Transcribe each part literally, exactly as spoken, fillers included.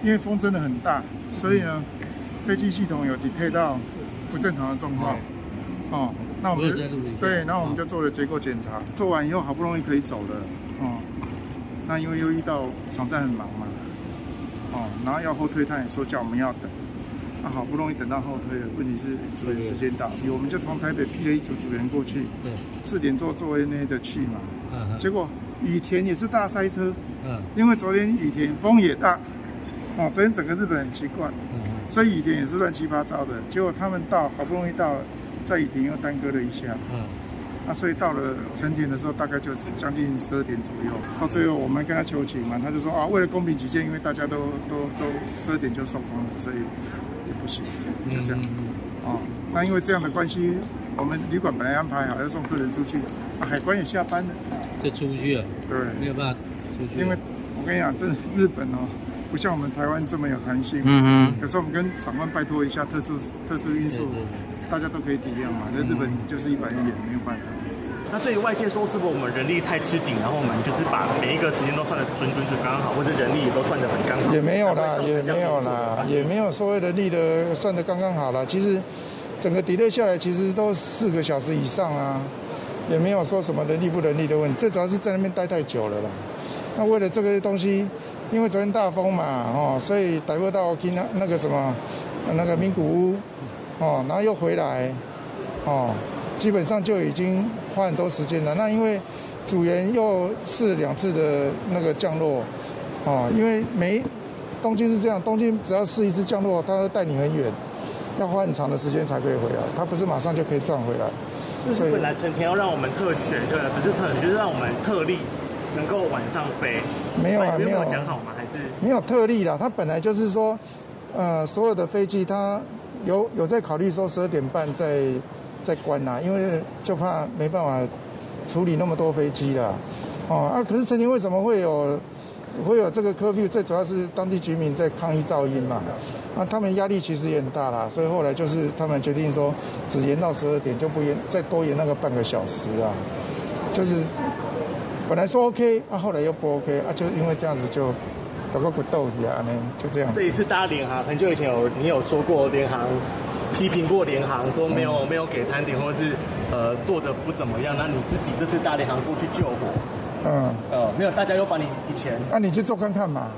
因为风真的很大，所以呢，飞机系统有 detect 到不正常的状况。哦，那我们就对，然后我们就做了结构检查，做完以后好不容易可以走了。哦，那因为又遇到场站很忙嘛，哦，然后要后推，他也说叫我们要等。那、啊、好不容易等到后推了，问题是组员时间到，我们就从台北批了一组组员过去，四点做做 N A 的去嘛，嗯、结果羽田也是大塞车，嗯，因为昨天羽田风也大，哦，昨天整个日本很奇怪，嗯、所以羽田也是乱七八糟的，结果他们到好不容易到了，在羽田又耽搁了一下，嗯，那、啊、所以到了成田的时候大概就是将近十二点左右，到最后我们跟他求情嘛，他就说啊，为了公平起见，因为大家都都都十二点就收工了，所以。不行，就这样。哦，那因为这样的关系，我们旅馆本来安排好要送客人出去，啊、海关也下班了， 就出不去了。 对， 没有办法出去。 因为我跟你讲，这日本哦，不像我们台湾这么有弹性。 嗯哼。 有时候我们跟长官拜托一下特殊特殊因素，大家都可以体谅嘛。在日本就是一板一眼，没有办法。 那对于外界说，是不是我们人力太吃紧，然后我们就是把每一个时间都算得准准准刚刚好，或者人力也都算得很刚好？ 也没有啦，也没有啦，也没有所谓人力的算得刚刚好啦。其实整个 delay 下来，其实都四个小时以上啊，也没有说什么人力不人力的问题。最主要是在那边待太久了啦。那为了这个东西，因为昨天大风嘛，哦，所以逮捕到去那那个什么那个名古屋，哦，然后又回来，哦。基本上就已经花很多时间了。那因为组员又试两次的那个降落，哦，因为每东京是这样，东京只要试一次降落，它会带你很远，要花很长的时间才可以回来，它不是马上就可以转回来。 是本来成田要让我们特选，对，不是特，就是让我们特例能够晚上飞。 没有啊，没有讲好吗？还是没有特例啦，它本来就是说，呃，所有的飞机它有有在考虑说十二点半在。在关啦、啊，因为就怕没办法处理那么多飞机啦，哦啊，可是成田为什么会有会有这个 curfew？ 最主要是当地居民在抗议噪音嘛，啊，他们压力其实也很大啦，所以后来就是他们决定说只延到十二点，就不延再多延那个半个小时啊，就是本来说 OK， 啊，后来又不 OK， 啊，就因为这样子就。有个不斗一啊，就这样子。 这一次搭联航，很久以前有你有说过联航，批评过联航，说没有、嗯、没有给餐点，或者是呃做的不怎么样。那你自己这次搭联航过去救火，嗯，呃没有，大家又把你以前， 那、啊、你去做看看嘛。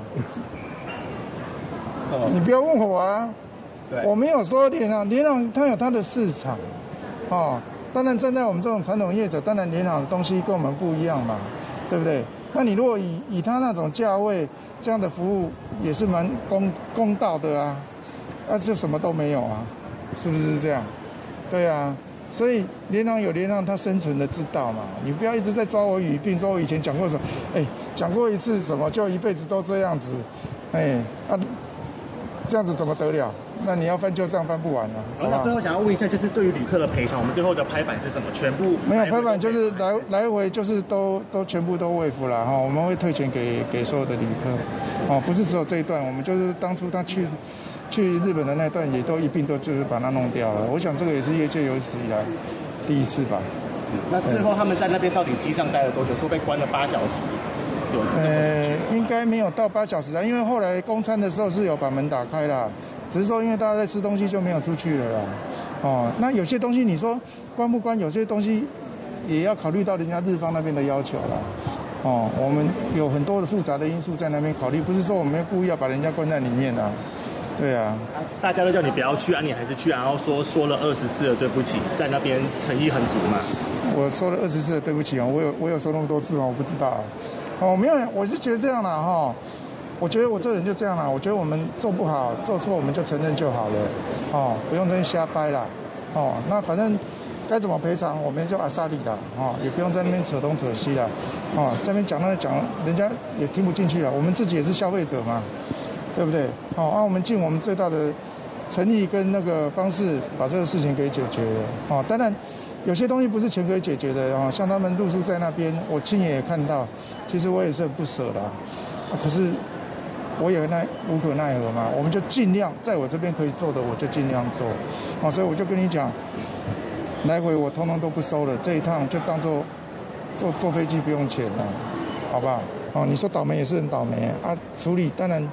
嗯、你不要问我啊，对，我没有说联航，联航它有它的市场，哦，当然站在我们这种传统业者，当然联航的东西跟我们不一样嘛，对不对？那你如果以以他那种价位这样的服务，也是蛮公公道的啊，啊，就什么都没有啊，是不是这样？对啊，所以联航有联航它生存的之道嘛，你不要一直在抓我语病，说我以前讲过什么，哎，讲过一次什么就一辈子都这样子，哎，啊，这样子怎么得了？那你要翻旧账翻不完啊。 好，那最后想要问一下，就是对于旅客的赔偿，我们最后的拍板是什么？全部没有拍板，就是来来回就是都都全部都未付了哈，我们会退钱给给所有的旅客，哦，不是只有这一段，我们就是当初他去去日本的那段也都一并都就是把它弄掉了。我想这个也是业界有史以来第一次吧。 那最后他们在那边到底机上待了多久？说被关了八小时。 呃，应该没有到八小时啊，因为后来供餐的时候是有把门打开啦，只是说因为大家在吃东西就没有出去了啦。哦，那有些东西你说关不关，有些东西也要考虑到人家日方那边的要求啦。哦，我们有很多的复杂的因素在那边考虑，不是说我们故意要把人家关在里面啊。对啊， 大家都叫你不要去啊，你还是去啊，然后说说了二十次的对不起，在那边诚意很足嘛。 我说了二十次的对不起啊，我有我有说那么多次吗？我不知道啊。哦，没有，我是觉得这样啦哈。我觉得我这人就这样啦，我觉得我们做不好、做错，我们就承认就好了，哦，不用在那瞎掰啦，哦，那反正该怎么赔偿，我们就阿萨里啦，哦，也不用在那边扯东扯西啦，哦，在那边讲那讲，人家也听不进去了，我们自己也是消费者嘛。对不对？哦，那、啊、我们尽我们最大的诚意跟那个方式，把这个事情给解决了。哦，当然有些东西不是钱可以解决的哦，像他们露宿在那边，我亲眼也看到，其实我也是很不舍的。啊，可是我也奈无可奈何嘛，我们就尽量在我这边可以做的，我就尽量做。哦，所以我就跟你讲，来回我通通都不收了，这一趟就当做坐坐飞机不用钱了，好不好？哦，你说倒霉也是很倒霉啊，处理当然。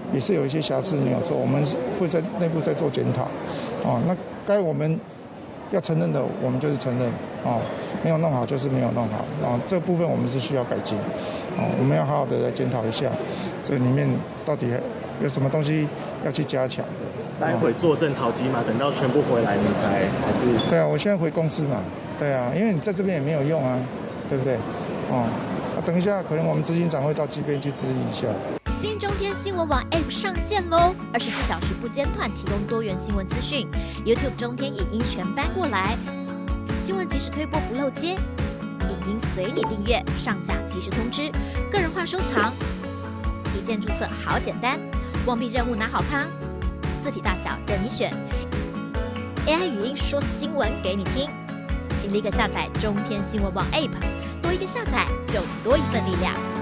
也是有一些瑕疵没有错，我们会在内部在做检讨，哦，那该我们要承认的，我们就是承认，哦，没有弄好就是没有弄好，哦，这部分我们是需要改进，哦，我们要好好的来检讨一下，这里面到底有什么东西要去加强的。 待会坐镇淘机嘛，等到全部回来你才还是？ 对啊，我现在回公司嘛，对啊，因为你在这边也没有用啊，对不对？哦，那等一下可能我们执行长会到这边去指引一下。 新中天新闻网 App 上线喽！二十四小时不间断，提供多元新闻资讯。YouTube 中天影音全搬过来，新闻即时推播不漏接，影音随你订阅，上架即时通知，个人化收藏，一键注册好简单，忘毕任务拿好康，字体大小任你选 ，A I 语音说新闻给你听，请立刻下载中天新闻网 App， 多一个下载就多一份力量。